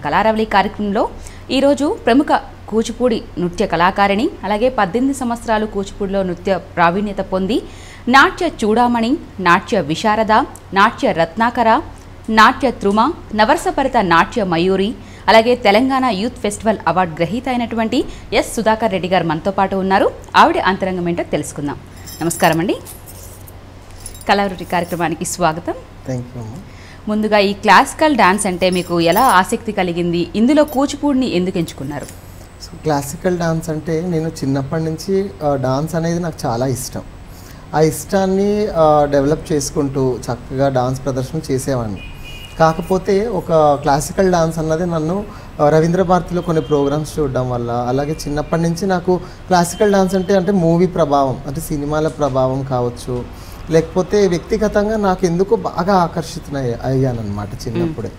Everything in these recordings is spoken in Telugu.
కళారవళి కార్యక్రమంలో ఈరోజు ప్రముఖ కూచిపూడి నృత్య కళాకారిణి అలాగే 18 సంవత్సరాలు కూచిపూడిలో నృత్య ప్రావీణ్యత పొంది నాట్య చూడామణి, నాట్య విశారద, నాట్య రత్నాకర, నాట్య త్రుమ, నవర్సపరిత నాట్య మయూరి అలాగే తెలంగాణ యూత్ ఫెస్టివల్ అవార్డు గ్రహీత అయినటువంటి ఎస్ సుధాకర్ రెడ్డి గారు మనతో పాటు ఉన్నారు. ఆవిడ అంతరంగం ఏంటో తెలుసుకుందాం. నమస్కారం అండి. కళారవళి కార్యక్రమానికి స్వాగతం. ముందుగా ఈ క్లాసికల్ డాన్స్ అంటే మీకు ఎలా ఆసక్తి కలిగింది? ఇందులో కూచిపూడిని ఎందుకు ఎంచుకున్నారు? సో క్లాసికల్ డాన్స్ అంటే నేను చిన్నప్పటి నుంచి డాన్స్ అనేది నాకు చాలా ఇష్టం. ఆ ఇష్టాన్ని డెవలప్ చేసుకుంటూ చక్కగా డాన్స్ ప్రదర్శన చేసేవాడిని. కాకపోతే ఒక క్లాసికల్ డాన్స్ అన్నది నన్ను రవీంద్ర భారతిలో కొన్ని ప్రోగ్రామ్స్ చూడడం వల్ల, అలాగే చిన్నప్పటి నుంచి నాకు క్లాసికల్ డాన్స్ అంటే మూవీ ప్రభావం, అంటే సినిమాల ప్రభావం కావచ్చు, లేకపోతే వ్యక్తిగతంగా నాకు ఎందుకు బాగా అయ్యానన్నమాట చిన్నప్పుడే.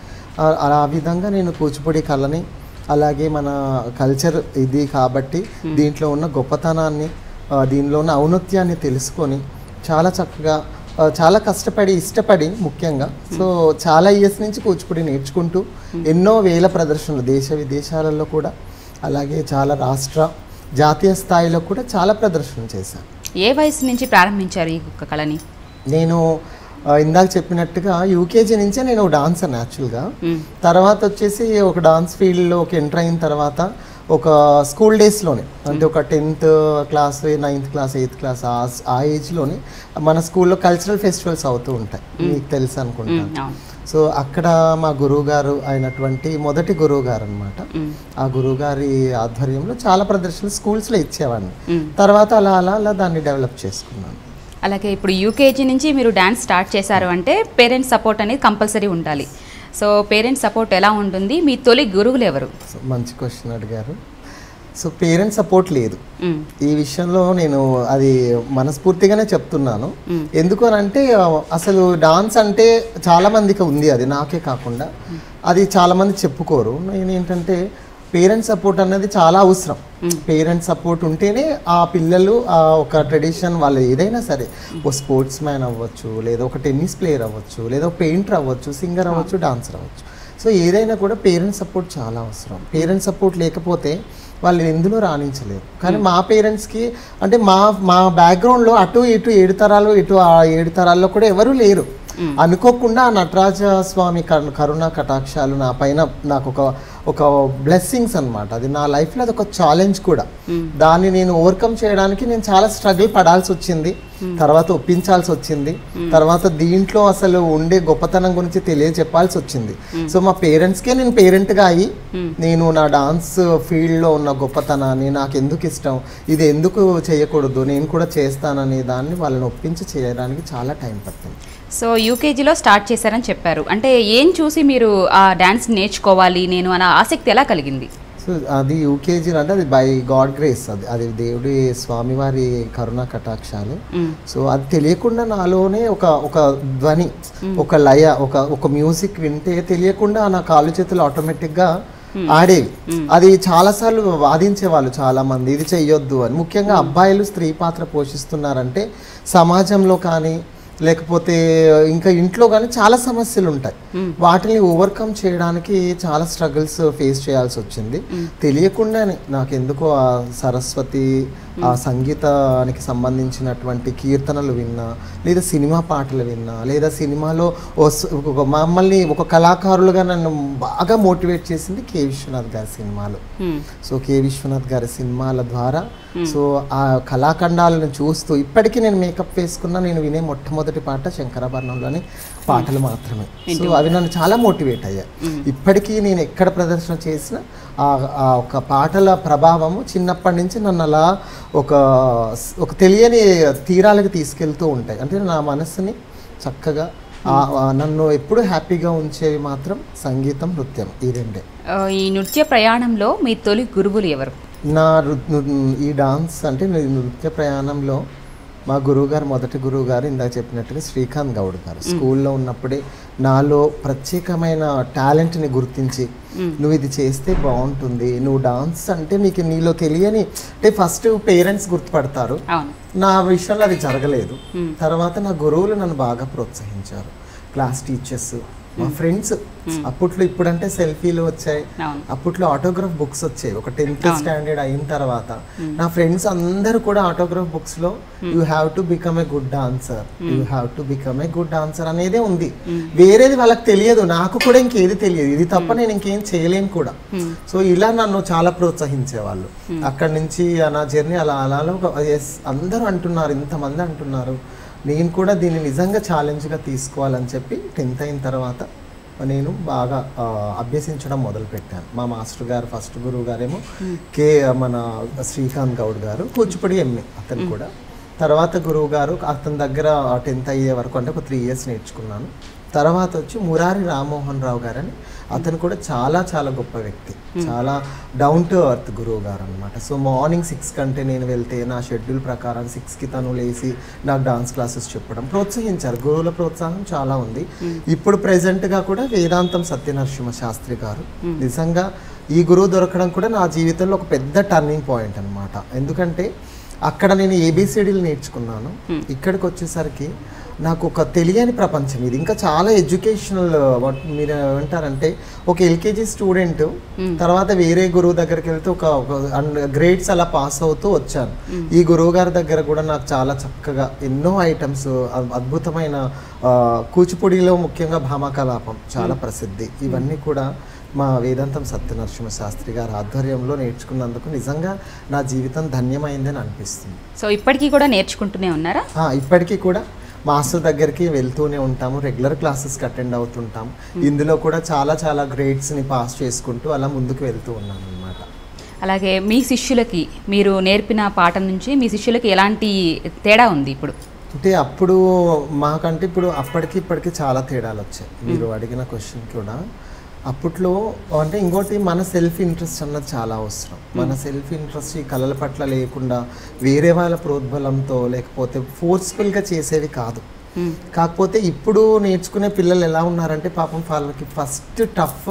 ఆ విధంగా నేను కూచిపూడి కళని, అలాగే మన కల్చర్ ఇది కాబట్టి దీంట్లో ఉన్న గొప్పతనాన్ని, దీనిలో ఉన్న ఔన్నత్యాన్ని తెలుసుకొని చాలా చక్కగా, చాలా కష్టపడి, ఇష్టపడి ముఖ్యంగా సో చాలా ఇయర్స్ నుంచి కూచిపూడి నేర్చుకుంటూ ఎన్నో వేల ప్రదర్శనలు దేశ విదేశాలలో కూడా, అలాగే చాలా రాష్ట్ర జాతీయ స్థాయిలో కూడా చాలా ప్రదర్శనలు చేశాను. ఏ వయసు నుంచి ప్రారంభించారు ఈ కళని? నేను ఇందాక చెప్పినట్టుగా యూకేజీ నుంచే నేను డాన్సర్ యాక్చువల్గా. తర్వాత వచ్చేసి ఒక డాన్స్ ఫీల్డ్లోకి ఎంటర్ అయిన తర్వాత ఒక స్కూల్ డేస్లోనే, అంటే ఒక 10th class, 9th class, 8th class ఆ ఏజ్లోనే మన స్కూల్లో కల్చరల్ ఫెస్టివల్స్ అవుతూ ఉంటాయి, మీకు తెలుసు అనుకుంటాను. సో అక్కడ మా గురువు గారు అయినటువంటి మొదటి గురువు గారు అనమాట, ఆ గురువు గారి ఆధ్వర్యంలో చాలా ప్రదర్శనలు స్కూల్స్లో ఇచ్చేవాడిని. తర్వాత అలా అలా అలా దాన్ని డెవలప్ చేసుకున్నాను. అలాగే ఇప్పుడు యూకేజీ నుంచి మీరు డాన్స్ స్టార్ట్ చేశారు అంటే పేరెంట్స్ సపోర్ట్ అనేది కంపల్సరీ ఉండాలి. సో పేరెంట్స్ సపోర్ట్ ఎలా ఉంటుంది? మీ తొలి గురువులు ఎవరు? మంచి క్వశ్చన్ అడిగారు. సో పేరెంట్స్ సపోర్ట్ లేదు ఈ విషయంలో, నేను అది మనస్ఫూర్తిగానే చెప్తున్నాను. ఎందుకు అని అంటే అసలు డాన్స్ అంటే చాలా మందికి ఉంది, అది నాకే కాకుండా అది చాలా మంది చెప్పుకోరు. నేనేంటంటే పేరెంట్స్ సపోర్ట్ అన్నది చాలా అవసరం. పేరెంట్స్ సపోర్ట్ ఉంటేనే ఆ పిల్లలు ఒక ట్రెడిషన్, వాళ్ళు ఏదైనా సరే, ఓ స్పోర్ట్స్ మ్యాన్ అవ్వచ్చు, లేదా ఒక టెన్నిస్ ప్లేయర్ అవ్వచ్చు, లేదా పెయింటర్ అవ్వచ్చు, సింగర్ అవ్వచ్చు, డాన్సర్ అవ్వచ్చు. సో ఏదైనా కూడా పేరెంట్స్ సపోర్ట్ చాలా అవసరం. పేరెంట్స్ సపోర్ట్ లేకపోతే వాళ్ళు ఎందులో రాణించలేరు. కానీ మా పేరెంట్స్కి అంటే మా బ్యాక్గ్రౌండ్లో అటు ఇటు 7 తరాలు, ఇటు ఆ 7 తరాల్లో కూడా ఎవరూ లేరు. అనుకోకుండా నటరాజ స్వామి కరుణా కటాక్షాలు నా పైన, నాకు ఒక బ్లెస్సింగ్స్ అనమాట. అది నా లైఫ్లో అది ఒక ఛాలెంజ్ కూడా. దాన్ని నేను ఓవర్కమ్ చేయడానికి నేను చాలా స్ట్రగుల్ పడాల్సి వచ్చింది, తర్వాత ఒప్పించాల్సి వచ్చింది, తర్వాత దీంట్లో అసలు ఉండే గొప్పతనం గురించి తెలియజెప్పాల్సి వచ్చింది. సో మా పేరెంట్స్కే నేను పేరెంట్గా అయ్యి నేను నా డాన్స్ ఫీల్డ్లో ఉన్న గొప్పతనాన్ని, నాకు ఎందుకు ఇష్టం, ఇది ఎందుకు చేయకూడదు, నేను కూడా చేస్తాననే దాన్ని వాళ్ళని ఒప్పించి చేయడానికి చాలా టైం పట్టింది. సో యూకేజీలో స్టార్ట్ చేశారని చెప్పారు, అంటే ఏం చూసి మీరు ఆ డాన్స్ నేర్చుకోవాలి నేను అన్న ఆసక్తి ఎలా కలిగింది? సో అది యూకేజీ అంటే అది బై గాడ్ గ్రేస్, అది దేవుడి స్వామివారి కరుణా కటాక్షాలు. సో అది తెలియకుండా నాలోనే ఒక ధ్వని, ఒక లయ, ఒక మ్యూజిక్ వింటే తెలియకుండా నా కాళ్ళు చేతులు ఆటోమేటిక్గా ఆడేవి. అది చాలాసార్లు వాదించేవాళ్ళు చాలా మంది, ఇది చెయ్యొద్దు అని. ముఖ్యంగా అబ్బాయిలు స్త్రీ పాత్ర పోషిస్తున్నారంటే సమాజంలో కానీ, లేకపోతే ఇంకా ఇంట్లో కానీ చాలా సమస్యలు ఉంటాయి. వాటిని ఓవర్కమ్ చేయడానికి చాలా స్ట్రగుల్స్ ఫేస్ చేయాల్సి వచ్చింది. తెలియకుండానే నాకెందుకో ఆ సరస్వతి, ఆ సంగీతానికి సంబంధించినటువంటి కీర్తనలు విన్నా, లేదా సినిమా పాటలు విన్నా, లేదా సినిమాలో మమ్మల్ని ఒక కళాకారులుగా నన్ను బాగా మోటివేట్ చేసింది కె విశ్వనాథ్ గారి సినిమాలు. సో కె విశ్వనాథ్ గారి సినిమాల ద్వారా సో ఆ కళాఖండాలను చూస్తూ ఇప్పటికీ నేను మేకప్ వేసుకున్నా నేను వినే మొట్టమొదటి పాట శంకరాభరణంలోని పాటలు మాత్రమే. సో అవి నన్ను చాలా మోటివేట్ అయ్యాయి. ఇప్పటికీ నేను ఎక్కడ ప్రదర్శన చేసినా ఆ ఒక పాటల ప్రభావము చిన్నప్పటి నుంచి నన్ను అలా ఒక తెలియని తీరాలకు తీసుకెళ్తూ ఉంటాయి. అంటే నా మనసుని చక్కగా నన్ను ఎప్పుడు హ్యాపీగా ఉంచేవి మాత్రం సంగీతం, నృత్యం, ఈ రెండే. ఈ నృత్య ప్రయాణంలో మీ తొలి గురువులు ఎవరు? ఈ డాన్స్ అంటే నృత్య ప్రయాణంలో మా గురువుగారు, మొదటి గురువుగారు ఇందాక చెప్పినట్టుగా శ్రీకాంత్ గౌడ్ గారు. స్కూల్లో ఉన్నప్పుడే నాలో ప్రత్యేకమైన టాలెంట్ని గుర్తించి, నువ్వు ఇది చేస్తే బాగుంటుంది, నువ్వు డాన్స్ అంటే నీలో తెలియని, అంటే ఫస్ట్ పేరెంట్స్ గుర్తుపడతారు. నా విషయంలో అది జరగలేదు. తర్వాత నా గురువులు నన్ను బాగా ప్రోత్సహించారు. క్లాస్ టీచర్స్, మా ఫ్రెండ్స్ అప్పట్లో, ఇప్పుడంటే సెల్ఫీలు వచ్చాయి, అప్పట్లో ఆటోగ్రాఫ్ బుక్స్ వచ్చాయి. ఒక 10th స్టాండర్డ్ అయిన తర్వాత నా ఫ్రెండ్స్ అందరూ కూడా ఆటోగ్రాఫ్ బుక్స్ లో you have to become a good dancer, you have to become a good dancer అనేదే ఉంది. వేరేది వాళ్ళకి తెలియదు, నాకు కూడా ఇంకేది తెలియదు. ఇది తప్ప నేను ఇంకేం చేయలేను కూడా. సో ఇలా నన్ను చాలా ప్రోత్సహించేవాళ్ళు. అక్కడి నుంచి నా జర్నీ అలా అలా అందరూ అంటున్నారు, ఇంతమంది అంటున్నారు, నేను కూడా దీన్ని నిజంగా ఛాలెంజ్గా తీసుకోవాలని చెప్పి 10th అయిన తర్వాత నేను బాగా అభ్యసించడం మొదలుపెట్టాను. మా మాస్టర్ గారు, ఫస్ట్ గురువు గారేమో మన శ్రీకాంత్ గౌడ్ గారు, కూచిపూడి ఎంఏ అతను కూడా. తర్వాత గురువు గారు అతని దగ్గర 10th అయ్యే వరకు అంటే ఒక 3 years నేర్చుకున్నాను. తర్వాత వచ్చి మురారి రామ్మోహన్ రావు గారని, అతను కూడా చాలా చాలా గొప్ప వ్యక్తి, చాలా డౌన్ టు ఎర్త్ గురువు గారు అనమాట. సో మార్నింగ్ 6 కంటే నేను వెళ్తే నా షెడ్యూల్ ప్రకారం 6కి తను లేచి నాకు డాన్స్ క్లాసెస్ చెప్పడం, ప్రోత్సహించారు. గురువుల ప్రోత్సాహం చాలా ఉంది. ఇప్పుడు ప్రెజెంట్గా కూడా వేదాంతం సత్యనరసింహ శాస్త్రి గారు, నిజంగా ఈ గురువు దొరకడం కూడా నా జీవితంలో ఒక పెద్ద టర్నింగ్ పాయింట్ అనమాట. ఎందుకంటే అక్కడ నేను ఏబిసిడీలు నేర్చుకున్నాను, ఇక్కడికి వచ్చేసరికి నాకు ఒక తెలియని ప్రపంచం ఇది. ఇంకా చాలా ఎడ్యుకేషనల్, మీరు ఏమంటారంటే ఒక ఎల్కేజీ స్టూడెంట్ తర్వాత వేరే గురువు దగ్గరికి వెళ్తే ఒక గ్రేడ్స్ అలా పాస్ అవుతూ వచ్చాను. ఈ గురువు గారి దగ్గర కూడా నాకు చాలా చక్కగా ఎన్నో ఐటమ్స్, అద్భుతమైన కూచిపూడిలో ముఖ్యంగా భామకలాపం చాలా ప్రసిద్ధి. ఇవన్నీ కూడా మా వేదాంతం సత్యనరసింహ శాస్త్రి గారి ఆధ్వర్యంలో నేర్చుకున్నందుకు నిజంగా నా జీవితం ధన్యమైందని అనిపిస్తుంది. సో ఇప్పటికీ కూడా నేర్చుకుంటూనే ఉన్నారా? ఇప్పటికీ కూడా మాస్టర్ దగ్గరికి వెళ్తూనే ఉంటాము, రెగ్యులర్ క్లాసెస్కి అటెండ్ అవుతుంటాం. ఇందులో కూడా చాలా చాలా గ్రేడ్స్ని పాస్ చేసుకుంటూ అలా ముందుకు వెళ్తూ ఉన్నాను అనమాట. అలాగే మీ శిష్యులకి మీరు నేర్పిన పాఠం నుంచి మీ శిష్యులకి ఎలాంటి తేడా ఉంది ఇప్పుడు? అంటే అప్పుడు మాకంటే ఇప్పుడు అప్పటికి ఇప్పటికి చాలా తేడాలు వచ్చాయి. మీరు అడిగిన క్వశ్చన్ కూడా అప్పట్లో అంటే ఇంకోటి మన సెల్ఫ్ ఇంట్రెస్ట్ అన్నది చాలా అవసరం. మన సెల్ఫ్ ఇంట్రెస్ట్ ఈ కళల పట్ల లేకుండా వేరే వాళ్ళ ప్రోద్బలంతో లేకపోతే ఫోర్స్ఫుల్గా చేసేవి కాదు. కాకపోతే ఇప్పుడు నేర్చుకునే పిల్లలు ఎలా ఉన్నారంటే పాపం వాళ్ళకి ఫస్ట్ టఫ్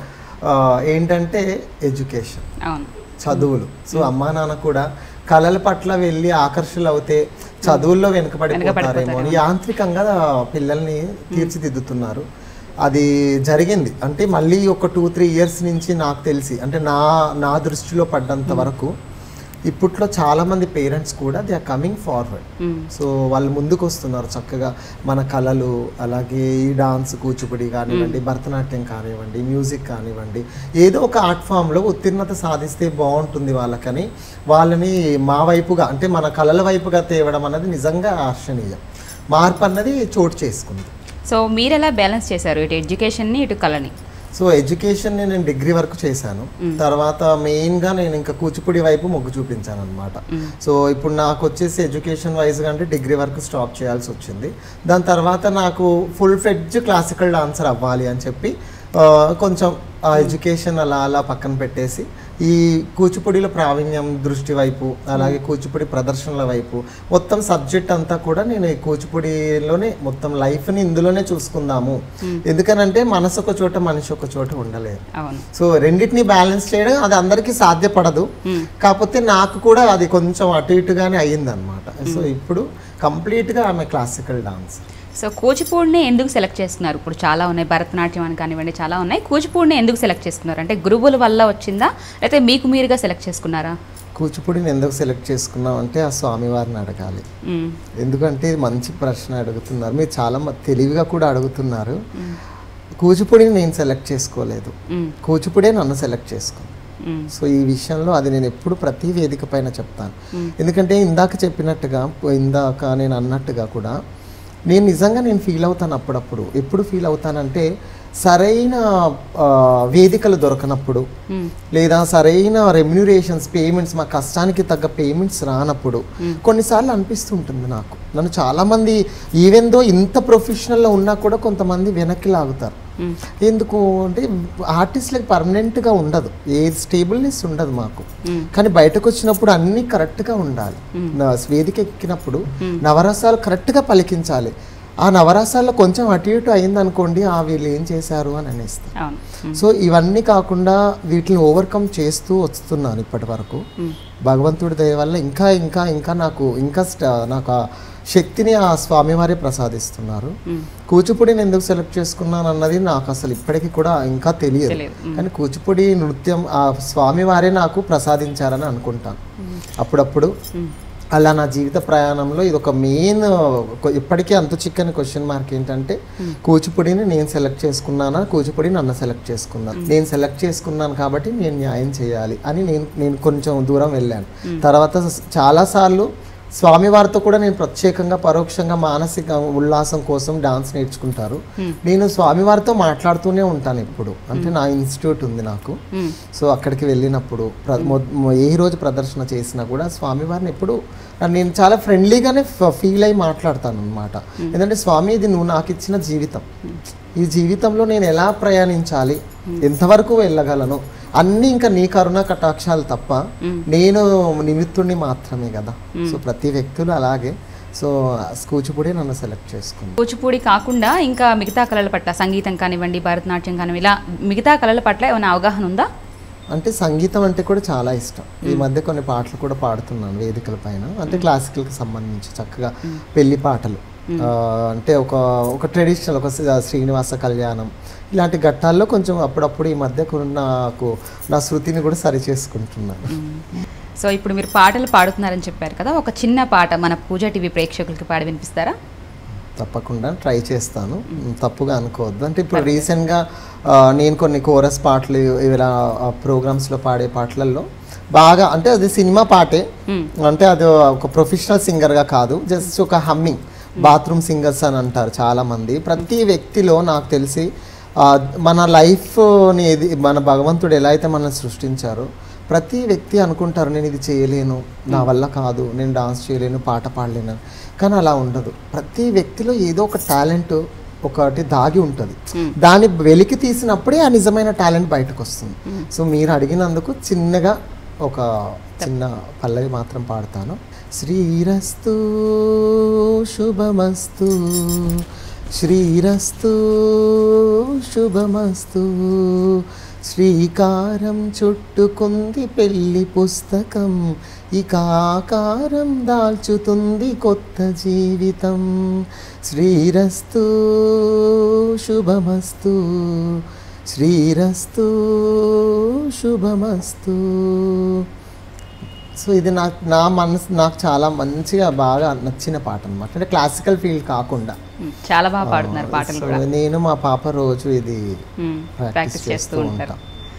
ఏంటంటే ఎడ్యుకేషన్, చదువులు. సో అమ్మా నాన్న కూడా కళల పట్ల వెళ్ళి ఆకర్షణలు అవుతే చదువుల్లో వెనుకబడిపోతారేమో అని యాంత్రికంగా పిల్లల్ని తీర్చిదిద్దుతున్నారు. అది జరిగింది. అంటే మళ్ళీ ఒక 2-3 years నుంచి నాకు తెలిసి, అంటే నా దృష్టిలో పడ్డంత వరకు ఇప్పట్లో చాలామంది పేరెంట్స్ కూడా they are coming forward. So వాళ్ళు ముందుకు వస్తున్నారు చక్కగా. మన కళలు, అలాగే ఈ డాన్స్, కూచిపూడి కానివ్వండి, భరతనాట్యం కానివ్వండి, మ్యూజిక్ కానివ్వండి, ఏదో ఒక ఆర్ట్ ఫామ్లో ఉత్తీర్ణత సాధిస్తే బాగుంటుంది వాళ్ళకని వాళ్ళని మా వైపుగా, అంటే మన కళల వైపుగా తేవడం అన్నది నిజంగా హర్షణీయం. మార్పు అన్నది చోటు చేసుకుంది. సో మీరు ఎలా బ్యాలెన్స్ చేశారు ఇటు ఎడ్యుకేషన్ని ఇటు కళని? సో ఎడ్యుకేషన్ని నేను డిగ్రీ వరకు చేశాను. తర్వాత మెయిన్గా నేను ఇంకా కూచిపూడి వైపు మొగ్గు చూపించాను అనమాట. సో ఇప్పుడు నాకు వచ్చేసి ఎడ్యుకేషన్ వైజ్గా అంటే డిగ్రీ వరకు స్టాప్ చేయాల్సి వచ్చింది. దాని తర్వాత నాకు ఫుల్ ఫ్లెడ్జ్ క్లాసికల్ డాన్సర్ అవ్వాలి అని చెప్పి కొంచెం ఆ ఎడ్యుకేషన్ అలా అలా పక్కన పెట్టేసి ఈ కూచిపూడిలో ప్రావీణ్యం దృష్టి వైపు, అలాగే కూచిపూడి ప్రదర్శనల వైపు మొత్తం సబ్జెక్ట్ అంతా కూడా నేను ఈ కూచిపూడిలోనే మొత్తం లైఫ్ని ఇందులోనే చూసుకుందాము. ఎందుకనంటే మనసు ఒక చోట, మనిషి ఒక చోట ఉండలేదు. సో రెండింటిని బ్యాలెన్స్ చేయడం అది అందరికీ సాధ్యపడదు. కాకపోతే నాకు కూడా అది కొంచెం అటు ఇటుగానే అయ్యిందనమాట. సో ఇప్పుడు కంప్లీట్గా ఆమె క్లాసికల్ డాన్స్. సో కూచిపూడిని ఎందుకు సెలెక్ట్ చేసుకున్నారు? ఇప్పుడు చాలా ఉన్నాయి, భరతనాట్యం అని కానివ్వండి చాలా ఉన్నాయి. కూచిపూడిని ఎందుకు సెలెక్ట్ చేసుకున్నారు? అంటే గురువుల వల్ల వచ్చిందా లేకపోతే మీకు మీరుగా సెలెక్ట్ చేసుకున్నారా? కూచిపూడిని ఎందుకు సెలెక్ట్ చేసుకున్నాం అంటే ఆ స్వామివారిని అడగాలి. ఎందుకంటే మంచి ప్రశ్న అడుగుతున్నారు మీరు, చాలా తెలివిగా కూడా అడుగుతున్నారు. కూచిపూడిని నేను సెలెక్ట్ చేసుకోలేదు, కూచిపూడే నన్ను సెలెక్ట్ చేసుకుంది. సో ఈ విషయంలో అది నేను ఎప్పుడు ప్రతి వేదిక పైన చెప్తాను. ఎందుకంటే ఇందాక నేను అన్నట్టుగా కూడా నేను నిజంగా ఫీల్ అవుతాను అప్పుడప్పుడు. ఎప్పుడు ఫీల్ అవుతానంటే సరైన వేదికలు దొరకనప్పుడు, లేదా సరైన రెమ్యూనరేషన్స్, పేమెంట్స్, మా కష్టానికి తగ్గ పేమెంట్స్ రానప్పుడు కొన్నిసార్లు అనిపిస్తుంటుంది నాకు. నన్ను చాలామంది ఈవెన్ దో ఇంత ప్రొఫెషనల్లో ఉన్నా కూడా కొంతమంది వెనక్కి లాగుతారు. ఎందుకు అంటే ఆర్టిస్ట్లకి పర్మనెంట్గా ఉండదు, ఏ స్టేబుల్నెస్ ఉండదు మాకు. కానీ బయటకు వచ్చినప్పుడు అన్నీ కరెక్ట్గా ఉండాలి. వేదిక ఎక్కినప్పుడు నవరసాలు కరెక్ట్గా పలికించాలి. ఆ నవరసాల్లో కొంచెం అటు ఇటు అయిందనుకోండి, వీళ్ళు ఏం చేశారు అని అనేస్తారు. సో ఇవన్నీ కాకుండా వీటిని ఓవర్కమ్ చేస్తూ వస్తున్నాను ఇప్పటి వరకు. భగవంతుడి దయ వల్ల ఇంకా ఇంకా ఇంకా నాకు నాకు శక్తిని ఆ స్వామివారే ప్రసాదిస్తున్నారు. కూచిపూడిని ఎందుకు సెలెక్ట్ చేసుకున్నాను అన్నది నాకు అసలు ఇప్పటికీ కూడా ఇంకా తెలియదు. కానీ కూచిపూడి నృత్యం ఆ స్వామివారే నాకు ప్రసాదించారని అనుకుంటాను అప్పుడప్పుడు. అలా నా జీవిత ప్రయాణంలో ఇది ఒక మెయిన్, ఇప్పటికీ అంతు చిక్కని క్వశ్చన్ మార్క్ ఏంటంటే, కూచిపూడిని నేను సెలెక్ట్ చేసుకున్నానా, కూచిపూడి నన్ను సెలెక్ట్ చేసుకున్నాను. నేను సెలెక్ట్ చేసుకున్నాను కాబట్టి నేను న్యాయం చేయాలి అని నేను కొంచెం దూరం వెళ్ళాను. తర్వాత చాలాసార్లు స్వామివారితో కూడా నేను ప్రత్యేకంగా పరోక్షంగా మానసిక ఉల్లాసం కోసం డాన్స్ నేర్చుకుంటారు. నేను స్వామివారితో మాట్లాడుతూనే ఉంటాను ఎప్పుడు. అంటే నా ఇన్స్టిట్యూట్ ఉంది నాకు. సో అక్కడికి వెళ్ళినప్పుడు ఏ రోజు ప్రదర్శన చేసినా కూడా స్వామివారిని ఎప్పుడు నేను చాలా ఫ్రెండ్లీగానే ఫీల్ అయ్యి మాట్లాడతాను అనమాట. ఎందుకంటే స్వామి, ఇది నువ్వు నాకు ఇచ్చిన జీవితం, ఈ జీవితంలో నేను ఎలా ప్రయాణించాలి, ఎంతవరకు వెళ్ళగలను అన్నీ ఇంకా నీ కరుణా కటాక్షాలు తప్ప నేను నిమిత్తుడిని మాత్రమే కదా. సో ప్రతి వ్యక్తులు అలాగే. సో కూచిపూడి నన్ను సెలెక్ట్ చేసుకుంది. కూచిపూడి కాకుండా ఇంకా మిగతా కళల పట్ల, సంగీతం కానివ్వండి, భరతనాట్యం కానివ్వండి, ఇలా మిగతా కళల పట్ల ఏమైనా అవగాహన ఉందా? అంటే సంగీతం అంటే కూడా చాలా ఇష్టం. ఈ మధ్య కొన్ని పాటలు కూడా పాడుతున్నాను వేదికల పైన. అంటే క్లాసికల్కి సంబంధించి చక్కగా పెళ్లి పాటలు, అంటే ఒక ట్రెడిషనల్, ఒక శ్రీనివాస కళ్యాణం ఇలాంటి ఘట్టాల్లో కొంచెం అప్పుడప్పుడు ఈ మధ్య నాకు నా శృతిని కూడా సరి చేసుకుంటున్నాను. సో ఇప్పుడు మీరు పాటలు పాడుతున్నారని చెప్పారు కదా, ఒక చిన్న పాట మన పూజా టీవీ ప్రేక్షకులకి పాడి వినిపిస్తారా? తప్పకుండా ట్రై చేస్తాను, తప్పుగా అనుకోవద్దు. అంటే ఇప్పుడు రీసెంట్గా నేను కొన్ని కోరస్ పాటలు ఇలా ప్రోగ్రామ్స్లో పాడే పాటలలో బాగా, అంటే అది సినిమా పాటే, అంటే అది ఒక ప్రొఫెషనల్ సింగర్గా కాదు, జస్ట్ ఒక హమ్మింగ్, బాత్రూమ్ సింగర్స్ అని అంటారు చాలామంది. ప్రతి వ్యక్తిలో నాకు తెలిసి మన లైఫ్ని, మన భగవంతుడు ఎలా అయితే మనం సృష్టించారో ప్రతి వ్యక్తి అనుకుంటారు నేను ఇది చేయలేను, నా వల్ల కాదు, నేను డాన్స్ చేయలేను, పాట పాడలేను. కానీ అలా ఉండదు. ప్రతి వ్యక్తిలో ఏదో ఒక టాలెంట్ ఒకటి దాగి ఉంటుంది. దాన్ని వెలికి తీసినప్పుడే ఆ నిజమైన టాలెంట్ బయటకు వస్తుంది. సో మీరు అడిగినందుకు చిన్నగా ఒక చిన్న పల్లవి మాత్రం పాడతాను. శ్రీరస్తు శుభమస్తు, శ్రీరస్తు శుభమస్తు, శ్రీకారం చుట్టుకుంది పెళ్లి పుస్తకం, ఇక ఆకారం దాల్చుతుంది కొత్త జీవితం. శ్రీరస్తు శుభమస్తు, శ్రీరస్తు శుభమస్తు. సో ఇది నా మనసు, నాకు చాలా మంచిగా బాగా నచ్చిన పాట అనమాట. అంటే క్లాసికల్ ఫీల్ కాకుండా చాలా బాగా పాడుతున్నారు పాటలు కూడా. నేను మా పాప రోజు ఇది ప్రాక్టీస్ చేస్తూ ఉంటాను.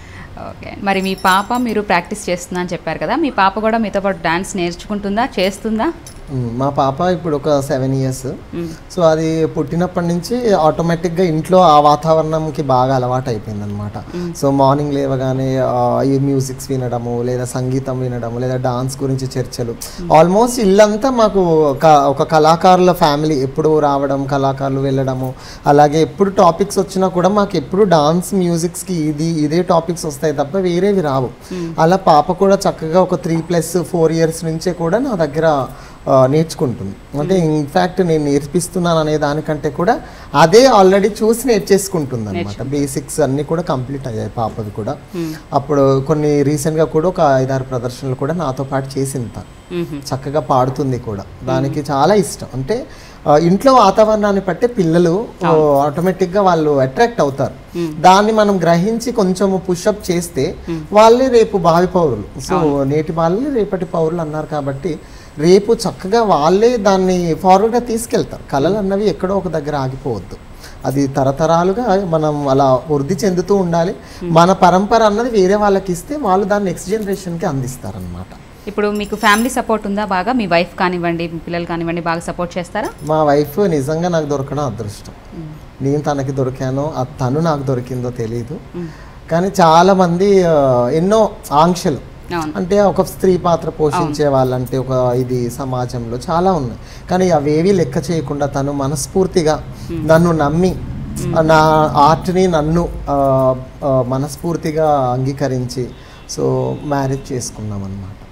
ఓకే, మరి మీ పాప మీరు ప్రాక్టీస్ చేస్తున్నా అని చెప్పారు కదా, మీ పాప కూడా మీతో పాటు డాన్స్ నేర్చుకుంటుందా, చేస్తుందా? మా పాప ఇప్పుడు ఒక 7 years. సో అది పుట్టినప్పటి నుంచి ఆటోమేటిక్గా ఇంట్లో ఆ వాతావరణంకి బాగా అలవాటు అయిపోయింది అనమాట. సో మార్నింగ్ లేవగానే ఈ మ్యూజిక్స్ వినడము, లేదా సంగీతం వినడము, లేదా డాన్స్ గురించి చర్చలు. ఆల్మోస్ట్ ఇల్లంతా మాకు ఒక కళాకారుల ఫ్యామిలీ, ఎప్పుడు రావడం, కళాకారులు వెళ్ళడము. అలాగే ఎప్పుడు టాపిక్స్ వచ్చినా కూడా మాకు ఎప్పుడు డాన్స్ మ్యూజిక్స్కి ఇదే టాపిక్స్ వస్తాయి తప్ప వేరేవి రావు. అలా పాప కూడా చక్కగా ఒక 3+4 years నుంచే కూడా నా దగ్గర నేర్చుకుంటుంది. అంటే ఇన్ఫ్యాక్ట్ నేను నేర్పిస్తున్నాను అనే దానికంటే కూడా అదే ఆల్రెడీ చూసి నేర్చేసుకుంటుంది అనమాట. బేసిక్స్ అన్నీ కూడా కంప్లీట్ అయ్యాయి పాపది కూడా. అప్పుడు కొన్ని రీసెంట్గా కూడా ఒక 5-6 ప్రదర్శనలు కూడా నాతో పాటు చేసింది. చక్కగా పాడుతుంది కూడా. దానికి చాలా ఇష్టం. అంటే ఇంట్లో వాతావరణాన్ని బట్టి పిల్లలు ఆటోమేటిక్గా వాళ్ళు అట్రాక్ట్ అవుతారు. దాన్ని మనం గ్రహించి కొంచెం పుషప్ చేస్తే వాళ్ళే రేపు భావి పౌరులు. సో నేటి వాళ్ళే రేపటి పౌరులు అన్నారు కాబట్టి రేపు చక్కగా వాళ్ళే దాన్ని ఫార్వర్డ్గా తీసుకెళ్తారు. కళలు అన్నవి ఎక్కడో ఒక దగ్గర ఆగిపోవద్దు. అది తరతరాలుగా మనం అలా వృద్ధి చెందుతూ ఉండాలి. మన పరంపర అన్నది వేరే వాళ్ళకి ఇస్తే వాళ్ళు దాన్ని నెక్స్ట్ జనరేషన్కి అందిస్తారనమాట. ఇప్పుడు మీకు ఫ్యామిలీ సపోర్ట్ ఉందా బాగా? మీ వైఫ్ కానివ్వండి, మీ పిల్లలు కానివ్వండి, బాగా సపోర్ట్ చేస్తారా? మా వైఫ్ నిజంగా నాకు దొరకడం అదృష్టం. నేను తనకి దొరికానో తను నాకు దొరికిందో తెలీదు. కానీ చాలామంది ఎన్నో ఆంక్షలు, అంటే ఒక స్త్రీ పాత్ర పోషించే వాళ్ళంటే ఒక ఇది సమాజంలో చాలా ఉన్నాయి. కానీ అవేవి లెక్క చేయకుండా తను మనస్ఫూర్తిగా నన్ను నమ్మి నా ఆర్ట్ని నన్ను మనస్ఫూర్తిగా అంగీకరించి సో మ్యారేజ్ చేసుకున్నాం అన్నమాట.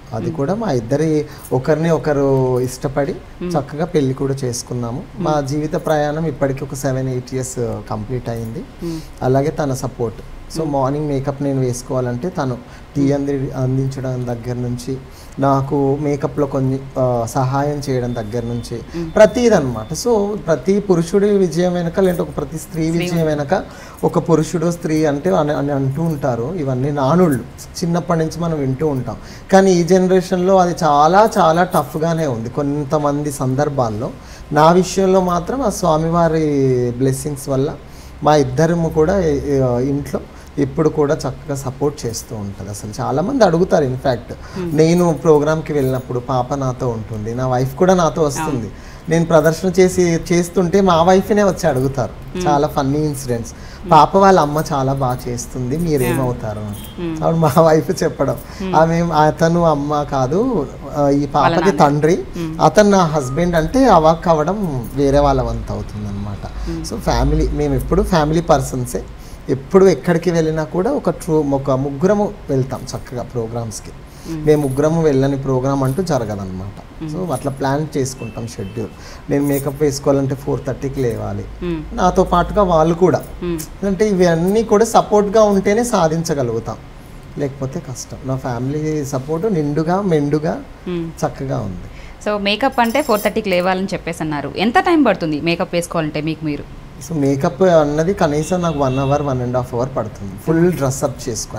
అది కూడా మా ఇద్దరి ఒకరిని ఒకరు ఇష్టపడి చక్కగా పెళ్లి కూడా చేసుకున్నాము. మా జీవిత ప్రయాణం ఇప్పటికి ఒక 7-8 years కంప్లీట్ అయింది. అలాగే తన సపోర్ట్. సో మార్నింగ్ మేకప్ నేను వేసుకోవాలంటే తను టీ అందించడం దగ్గర నుంచి, నాకు మేకప్లో కొన్ని సహాయం చేయడం దగ్గర నుంచి ప్రతిదన్నమాట. సో ప్రతి పురుషుడి విజయం వెనక, లేదంటే ఒక ప్రతి స్త్రీ విజయం వెనక ఒక పురుషుడు స్త్రీ అంటే అని అంటూ ఉంటారు. ఇవన్నీ నానుళ్ళు చిన్నప్పటి నుంచి మనం వింటూ ఉంటాం. కానీ ఈ జనరేషన్లో అది చాలా చాలా టఫ్గానే ఉంది కొంతమంది సందర్భాల్లో. నా విషయంలో మాత్రం ఆ స్వామివారి బ్లెస్సింగ్స్ వల్ల మా ఇద్దరము కూడా ఇంట్లో ఇప్పుడు కూడా చక్కగా సపోర్ట్ చేస్తూ ఉంటుంది. అసలు చాలామంది అడుగుతారు, ఇన్ఫ్యాక్ట్ నేను ప్రోగ్రామ్కి వెళ్ళినప్పుడు పాప నాతో ఉంటుంది, నా వైఫ్ కూడా నాతో వస్తుంది. నేను ప్రదర్శన చేస్తుంటే మా వైఫ్నే వచ్చి అడుగుతారు. చాలా ఫన్నీ ఇన్సిడెంట్స్. పాప వాళ్ళ అమ్మ చాలా బాగా చేస్తుంది, మీరేమవుతారు అప్పుడు మా వైఫ్ చెప్పడం, ఆమె అతను అమ్మ కాదు, ఈ పాపకి తండ్రి, అతను నా హస్బెండ్ అంటే అవాక్ అవ్వడం వేరే వాళ్ళ వంతు అవుతుంది అనమాట. సో ఫ్యామిలీ, మేము ఎప్పుడు ఫ్యామిలీ పర్సన్సే. ఎప్పుడు ఎక్కడికి వెళ్ళినా కూడా ఒక ముగ్గురము వెళ్తాం చక్కగా ప్రోగ్రామ్స్కి. మేము ముగ్గురము వెళ్ళని ప్రోగ్రామ్ అంటూ జరగదన్నమాట. సో అట్లా ప్లాన్ చేసుకుంటాం షెడ్యూల్. నేను మేకప్ వేసుకోవాలంటే 4:30కి లేవాలి, నాతో పాటుగా వాళ్ళు కూడా. అంటే ఇవన్నీ కూడా సపోర్ట్గా ఉంటేనే సాధించగలుగుతాం, లేకపోతే కష్టం. నా ఫ్యామిలీ సపోర్ట్ నిండుగా మెండుగా చక్కగా ఉంది. సో మేకప్ అంటే 4:30కి లేవాలని చెప్పేసి అన్నారు. ఎంత టైం పడుతుంది మేకప్ వేసుకోవాలంటే మీరు? సో మేకప్ అన్నది కనీసం నాకు 1 hour 1.5 hour పడుతుంది. ఫుల్ డ్రెస్అప్ చేసుకో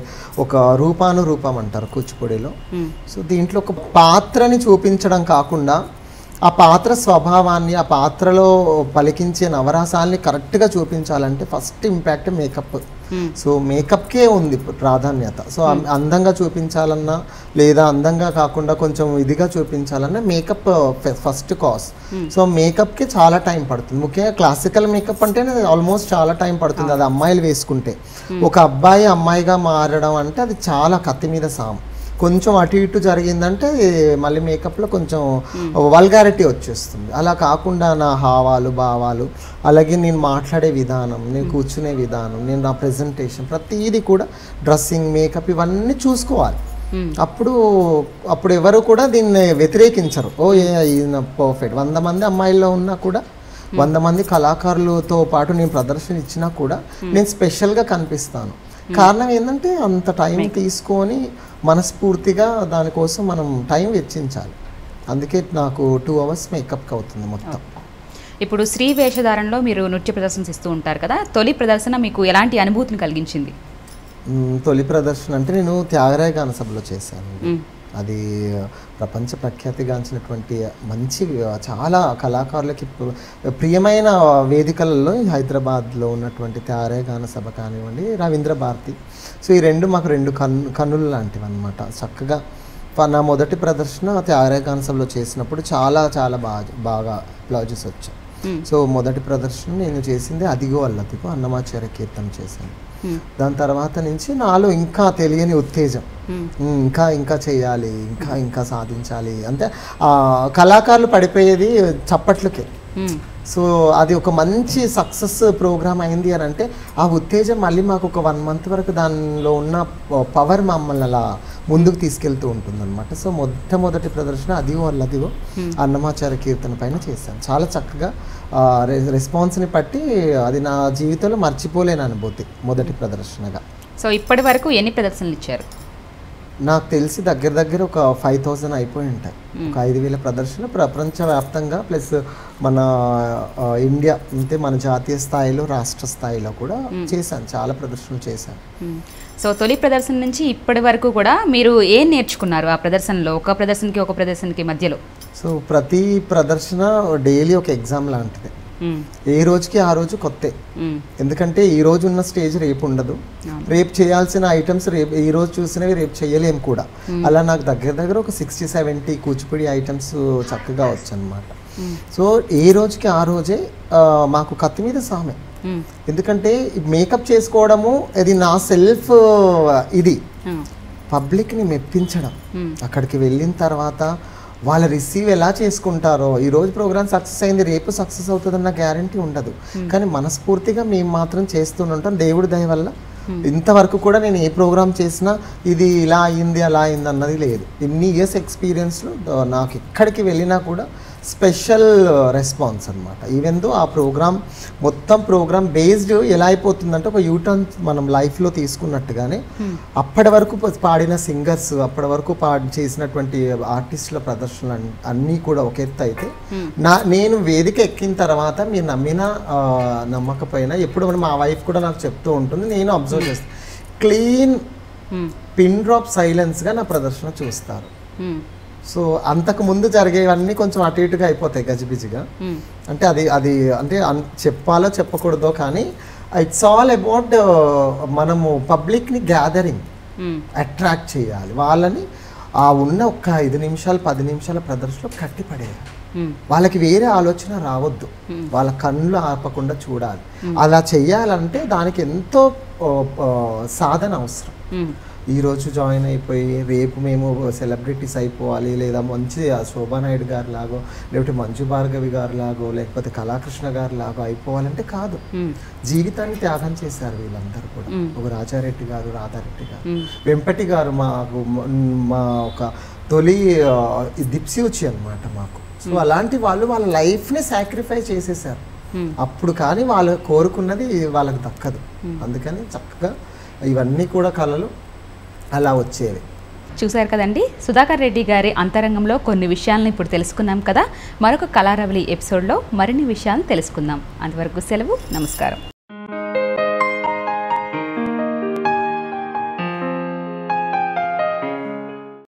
ఒక రూపానురూపం అంటారు కూచిపూడిలో. సో దీంట్లో ఒక పాత్రని చూపించడం కాకుండా ఆ పాత్ర స్వభావాన్ని, ఆ పాత్రలో పలికించే నవరసాలని కరెక్ట్గా చూపించాలంటే ఫస్ట్ ఇంపాక్ట్ మేకప్. సో మేకప్కే ఉంది ప్రాధాన్యత. సో అందంగా చూపించాలన్నా, లేదా అందంగా కాకుండా కొంచెం ఇదిగా చూపించాలన్నా మేకప్ ఫస్ట్ కాజ్. సో మేకప్కి చాలా టైం పడుతుంది. ముఖ్యంగా క్లాసికల్ మేకప్ అంటేనే ఆల్మోస్ట్ చాలా టైం పడుతుంది. అది అమ్మాయిలు వేసుకుంటే. ఒక అబ్బాయి అమ్మాయిగా మారడం అంటే అది చాలా కత్తి మీద సాము. కొంచెం అటు ఇటు జరిగిందంటే మళ్ళీ మేకప్లో కొంచెం వల్గారిటీ వచ్చేస్తుంది. అలా కాకుండా నా హావాలు భావాలు, అలాగే నేను మాట్లాడే విధానం, నేను కూర్చునే విధానం, నేను నా ప్రెజెంటేషన్, ప్రతిదీ కూడా డ్రెస్సింగ్, మేకప్ ఇవన్నీ చూసుకోవాలి. అప్పుడు ఎవరు కూడా దీన్ని వ్యతిరేకించరు. ఈయన పర్ఫెక్ట్. 100 మంది అమ్మాయిల్లో ఉన్నా కూడా, 100 మంది కళాకారులతో పాటు నేను ప్రదర్శన ఇచ్చినా కూడా నేను స్పెషల్గా కనిపిస్తాను. కారణం ఏంటంటే అంత టైం తీసుకొని మనస్ఫూర్తిగా దానికోసం మనం టైం వెచ్చించాలి. అందుకే నాకు 2 hours మేకప్కి అవుతుంది మొత్తం. ఇప్పుడు స్త్రీ వేషధారణలో మీరు నృత్య ప్రదర్శన ఇస్తూ ఉంటారు కదా, తొలి ప్రదర్శన మీకు ఎలాంటి అనుభూతిని కలిగించింది? తొలి ప్రదర్శన అంటే నేను త్యాగరాయ గాన సభలో చేశాను. అది ప్రపంచ ప్రఖ్యాతిగాంచినటువంటి మంచి చాలా కళాకారులకి ప్రియమైన వేదికలలో హైదరాబాద్లో ఉన్నటువంటి త్యాగరాయ గాన సభ కానివ్వండి, రవీంద్ర భారతి. సో ఈ రెండు మాకు 2 కన్నులు లాంటివి అనమాట. చక్కగా నా మొదటి ప్రదర్శన త్యాగరాయ గాన సభలో చేసినప్పుడు చాలా చాలా బాగా అప్లాజెస్ వచ్చాయి. సో మొదటి ప్రదర్శన నేను చేసింది అదిగో అల్లదిగో అన్నమాచార్య కీర్తన చేశాను. దాని తర్వాత నుంచి నాలో ఇంకా తెలియని ఉత్తేజం, ఇంకా చేయాలి, ఇంకా సాధించాలి. అంటే కళాకారులు పడిపోయేది చప్పట్లకే. సో అది ఒక మంచి సక్సెస్ ప్రోగ్రామ్ అయింది అని అంటే ఆ ఉత్తేజం మళ్ళీ మాకు ఒక 1 month వరకు దానిలో ఉన్న పవర్ మమ్మల్ని అలా ముందుకు తీసుకెళ్తూ ఉంటుందన్నమాట. సో మొట్టమొదటి ప్రదర్శన అదిగో అల్లదిగో అన్నమాచార్య కీర్తన పైన చేశాను. చాలా చక్కగా రెస్పాన్స్ని బట్టి అది నా జీవితంలో మర్చిపోలేని అనుభూతి మొదటి ప్రదర్శనగా. సో ఇప్పటి వరకు ఎన్ని ప్రదర్శనలు ఇచ్చారు? నాకు తెలిసి దగ్గర ఒక 5,000 అయిపోయి ఉంటాయి. ఒక 5,000 ప్రదర్శన ప్రపంచవ్యాప్తంగా, ప్లస్ మన ఇండియా అంటే మన జాతీయ స్థాయిలో, రాష్ట్ర స్థాయిలో కూడా చేశాను. చాలా ప్రదర్శనలు చేశాను. సో తొలి ప్రదర్శన నుంచి ఇప్పటి వరకు కూడా మీరు ఏం నేర్చుకున్నారు ఆ ప్రదర్శనలో, ఒక ప్రదర్శనకి మధ్యలో? సో ప్రతి ప్రదర్శన డైలీ ఒక ఎగ్జామ్ లాంటిది. ఏ రోజుకి ఆ రోజు కొత్త. ఎందుకంటే ఈ రోజు ఉన్న స్టేజ్ రేపు ఉండదు, రేపు చేయాల్సిన ఐటమ్స్ రేపు ఈ రోజు చూసినవి రేపు చేయలేము కూడా. అలా నాకు దగ్గర ఒక 60-70 కూచిపూడి ఐటమ్స్ చక్కగా వచ్చనమాట. సో ఏ రోజుకి ఆ రోజే మాకు కత్తి మీద సామే. ఎందుకంటే మేకప్ చేసుకోవడము అది నా సెల్ఫ్ ఇది, పబ్లిక్ని మెప్పించడం. అక్కడికి వెళ్ళిన తర్వాత వాళ్ళ రిసీవ్ ఎలా చేసుకుంటారో, ఈరోజు ప్రోగ్రామ్ సక్సెస్ అయింది రేపు సక్సెస్ అవుతుందన్న గ్యారంటీ ఉండదు. కానీ మనస్ఫూర్తిగా మేము మాత్రం చేస్తూనే ఉంటాం. దేవుడి దయ వల్ల ఇంతవరకు కూడా నేను ఏ ప్రోగ్రామ్ చేసినా ఇది ఇలా అయింది అలా అయింది అన్నది లేదు. ఇన్ని ఇయర్స్ ఎక్స్పీరియన్స్లో నాకు ఎక్కడికి వెళ్ళినా కూడా స్పెషల్ రెస్పాన్స్ అనమాట. ఈవెన్ దో ఆ ప్రోగ్రామ్ మొత్తం ప్రోగ్రామ్ బేస్డ్ ఎలా అయిపోతుందంటే ఒక యూటర్న్ మనం లైఫ్లో తీసుకున్నట్టుగానే అప్పటి వరకు పాడిన సింగర్స్, అప్పటి వరకు చేసినటువంటి ఆర్టిస్టుల ప్రదర్శనలు అన్నీ కూడా ఒక ఎత్తు అయితే నేను వేదిక ఎక్కిన తర్వాత మీరు నమ్మినా నమ్మకపోయినా ఎప్పుడు మా వైఫ్ కూడా నాకు చెప్తూ ఉంటుంది, నేను అబ్జర్వ్ చేస్తాను, క్లీన్ పిన్ డ్రాప్ సైలెన్స్గా నా ప్రదర్శన చూస్తారు. సో అంతకు ముందు జరిగేవన్నీ కొంచెం అటు ఇటుగా అయిపోతాయి గజిబిజిగా. అంటే అది అంటే చెప్పాలో చెప్పకూడదో కానీ ఇట్స్ ఆల్ అబౌట్ మనము పబ్లిక్ని గ్యాదరింగ్ అట్రాక్ట్ చేయాలి, వాళ్ళని ఆ ఉన్న ఒక్క 5 నిమిషాలు 10 నిమిషాల ప్రదర్శనలో కట్టిపడేయాలి. వాళ్ళకి వేరే ఆలోచన రావద్దు, వాళ్ళ కళ్ళు ఆపకుండా చూడాలి. అలా చెయ్యాలంటే దానికి ఎంతో సాధన అవసరం. ఈరోజు జాయిన్ అయిపోయి రేపు మేము సెలబ్రిటీస్ అయిపోవాలి, లేదా మంచి శోభానాయుడు గారు లాగో, లేకపోతే మంజు భార్గవి గారు లాగో, లేకపోతే కళాకృష్ణ గారు లాగో అయిపోవాలంటే కాదు. జీవితాన్ని త్యాగం చేశారు వీళ్ళందరూ కూడా. ఒక రాజారెడ్డి గారు, రాధారెడ్డి గారు, వెంపటి గారు మా ఒక తొలి దిప్సూచి అనమాట మాకు. సో అలాంటి వాళ్ళు వాళ్ళ లైఫ్ని సాక్రిఫైస్ చేసేసారు. అప్పుడు కానీ వాళ్ళు కోరుకున్నది వాళ్ళకి దక్కదు. అందుకని చక్కగా ఇవన్నీ కూడా కళలు అలా వచ్చేవి. చూశారు కదండి, సుధాకర్ రెడ్డి గారి అంతరంగంలో కొన్ని విషయాలను ఇప్పుడు తెలుసుకున్నాం కదా. మరొక కళారవళి ఎపిసోడ్లో మరిన్ని విషయాలను తెలుసుకుందాం. అంతవరకు సెలవు, నమస్కారం.